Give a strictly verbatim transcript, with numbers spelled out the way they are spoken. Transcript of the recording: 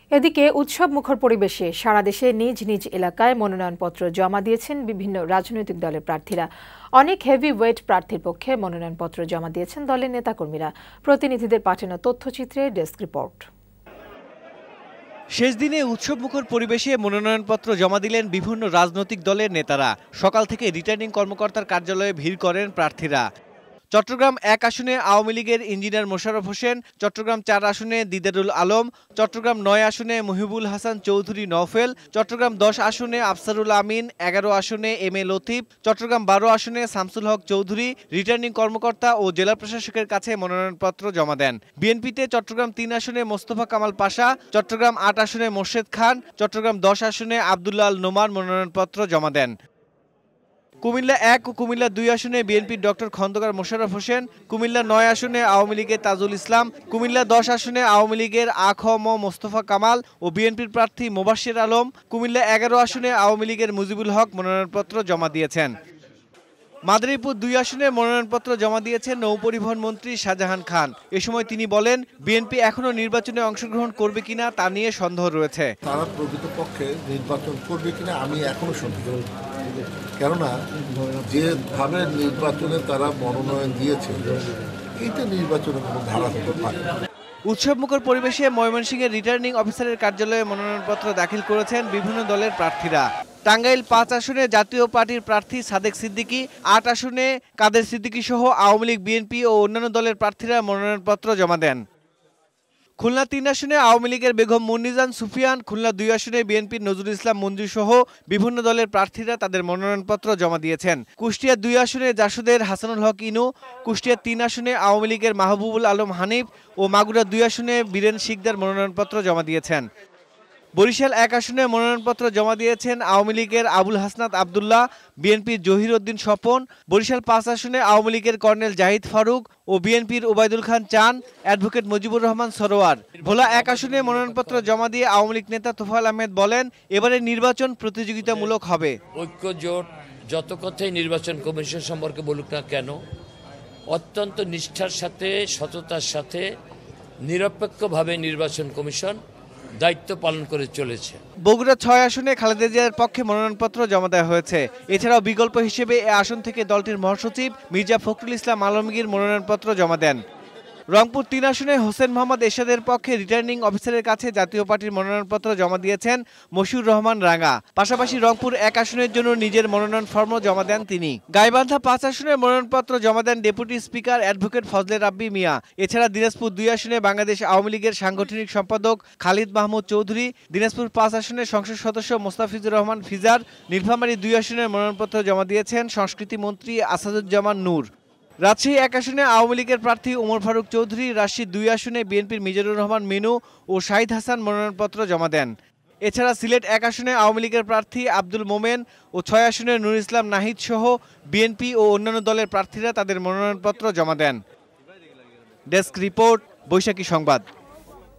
এদিকে উৎসব মুখর পরিবেশে সারা দেশে নিজ নিজ এলাকায় মনোনয়নপত্র জমা দিয়েছেন বিভিন্ন রাজনৈতিক দলের প্রার্থীরা। অনেক হেভি ওয়েট প্রার্থীর পক্ষে মনোনয়নপত্র জমা দিয়েছেন দলের নেতাকর্মীরা। প্রতিনিধিদের পাঠানো তথ্যচিত্রে ডেস্ক রিপোর্ট। শেষ দিনে উৎসবমুখর পরিবেশে মনোনয়নপত্র জমা দিলেন বিভিন্ন রাজনৈতিক দলের নেতারা। সকাল থেকে রিটার্নিং কর্মকর্তার কার্যালয়ে ভিড় করেন প্রার্থীরা। চট্টগ্রাম এক আসনে আওয়ামী লীগের ইঞ্জিনিয়ার মোশাররফ হোসেন, চট্টগ্রাম চার আসনে দিদারুল আলম, চট্টগ্রাম নয় আসনে মহিবুল হাসান চৌধুরী নওফেল, চট্টগ্রাম দশ আসনে আফসারুল আমিন, এগারো আসনে এম এ লতিফ, চট্টগ্রাম বারো আসনে শামসুল হক চৌধুরী রিটার্নিং কর্মকর্তা ও জেলা প্রশাসকের কাছে মনোনয়নপত্র জমা দেন। বিএনপিতে চট্টগ্রাম তিন আসনে মোস্তফা কামাল পাশা, চট্টগ্রাম আট আসনে মোর্শেদ খান, চট্টগ্রাম দশ আসনে আবদুল্লাহ আল নোমান মনোনয়নপত্র জমা দেন। কুমিল্লা এক ও কুমিল্লা দুই আসনে বিএনপির ডক্টর খন্দকার মোশাররফ হোসেন, কুমিল্লা নয় আসনে আওয়ামী লীগের তাজুল ইসলাম, কুমিল্লা দশ আসনে আওয়ামী লীগের আ খ ম মোস্তফা কামাল ও বিএনপির প্রার্থী মোবাশ্বের আলম, কুমিল্লা এগারো আসনে আওয়ামী লীগের মুজিবুল হক মনোনয়নপত্র জমা দিয়েছেন। মাদারীপুর দুই আসনে মনোনয়নপত্র জমা দিয়েছেন নৌপরিবহন মন্ত্রী শাহজাহান খান। এ সময় তিনি বলেন, বিএনপি এখনো নির্বাচনে অংশগ্রহণ করবে কিনা তা নিয়ে সন্দেহ রয়েছে। তারা প্রকৃতপক্ষে নির্বাচন করবে কিনা আমি এখনো সন্দেহ, কেননা যেভাবে নির্বাচনে তারা মনোনয়ন দিয়েছে এইটা নির্বাচনের কোনো ধারা হতে পারে না। উৎসবমুখর পরিবেশে ময়মনসিংহের রিটার্নিং অফিসারের কার্যালয়ে মনোনয়নপত্র দাখিল করেছেন বিভিন্ন দলের প্রার্থীরা। টাঙ্গাইল পাঁচ আসনে জাতীয় পার্টির প্রার্থী সাদেক সিদ্দিকী, আট আসনে কাদের সিদ্দিকী সহ আওয়ামী লীগ, বিএনপি ও অন্যান্য দলের প্রার্থীরা মনোনয়নপত্র জমা দেন। খুলনা তিন আসনে আওয়ামী লীগের বেগম মুন্নিজান সুফিয়ান, খুলনা দুই আসনে বিএনপির নজরুল ইসলাম মঞ্জু সহ বিভিন্ন দলের প্রার্থীরা তাদের মনোনয়নপত্র জমা দিয়েছেন। কুষ্টিয়া দুই আসনে জাসদের হাসানুল হক ইনু, কুষ্টিয়া তিন আসনে আওয়ামী লীগের মাহবুবুল আলম হানিফ ও মাগুরা দুই আসনে বীরেন শিকদার মনোনয়নপত্র জমা দিয়েছেন। বরিশাল এক আসনে মনোনয়নপত্র জমা দিয়েছেন আওয়ামী লীগের আবুল হাসনাত আবদুল্লাহ, বিএনপির জহির উদ্দিন স্বপন। বরিশাল পাঁচ আসনে আওয়ামী লীগের কর্নেল জাহিদ ফারুক ও বিএনপির ওবায়দুল খান চান, অ্যাডভোকেট মুজিবুর রহমান সরোয়ার। ভোলা এক আসনে মনোনয়নপত্র জমা দিয়ে আওয়ামী লীগ নেতা তোফায়েল আহমেদ বলেন, এবারে নির্বাচন প্রতিযোগিতামূলক হবে। ঐক্য জোট যত কথাই নির্বাচন কমিশন সম্পর্কে বলুক না কেন, অত্যন্ত নিষ্ঠার সাথে, সততার সাথে, নিরপেক্ষভাবে নির্বাচন কমিশন দায়িত্ব পালন করে চলেছে। বগুড়া ছয় আসনে খালেদা জিয়ার পক্ষে মনোনয়নপত্র জমা দেওয়া হয়েছে। এছাড়াও বিকল্প হিসেবে এ আসন থেকে দলটির মহাসচিব মির্জা ফখরুল ইসলাম আলমগীর মনোনয়নপত্র জমা দেন। রংপুর তিন আসনে হোসেন মোহাম্মদ এরশাদের পক্ষে রিটার্নিং অফিসারের কাছে জাতীয় পার্টির মনোনয়নপত্র জমা দিয়েছেন মশিউর রহমান রাঙা। পাশাপাশি রংপুর এক আসনের জন্য নিজের মনোনয়ন ফর্মও জমা দেন তিনি। গাইবান্ধা পাঁচ আসনের মনোনয়নপত্র জমা দেন deputy speaker advocate Fazle Rabbi Mia. এছাড়া দিনাজপুর দুই আসনে বাংলাদেশ আওয়ামী লীগের সাংগঠনিক সম্পাদক খালিদ মাহমুদ চৌধুরী, দিনাজপুর পাঁচ আসনের সংসদ সদস্য মোস্তাফিজুর রহমান ফিজার, নীলফামারী দুই আসনের মনোনয়নপত্র জমা দিয়েছেন সংস্কৃতি মন্ত্রী আসাদুজ্জামান নূর। রাজশাহী এক আসনে আওয়ামী লীগের প্রার্থী ওমর ফারুক চৌধুরী, রাজশাহী দুই আসনে বিএনপির মিজানুর রহমান মিনু ও শাহিদ হাসান মনোনয়নপত্র জমা দেন। এছাড়া সিলেট এক আসনে আওয়ামী লীগের প্রার্থী আব্দুল মোমেন ও ছয় আসনে নুর ইসলাম নাহিদ সহ বিএনপি ও অন্যান্য দলের প্রার্থীরা তাদের মনোনয়নপত্র জমা দেন। ডেস্ক রিপোর্ট, বৈশাখী সংবাদ।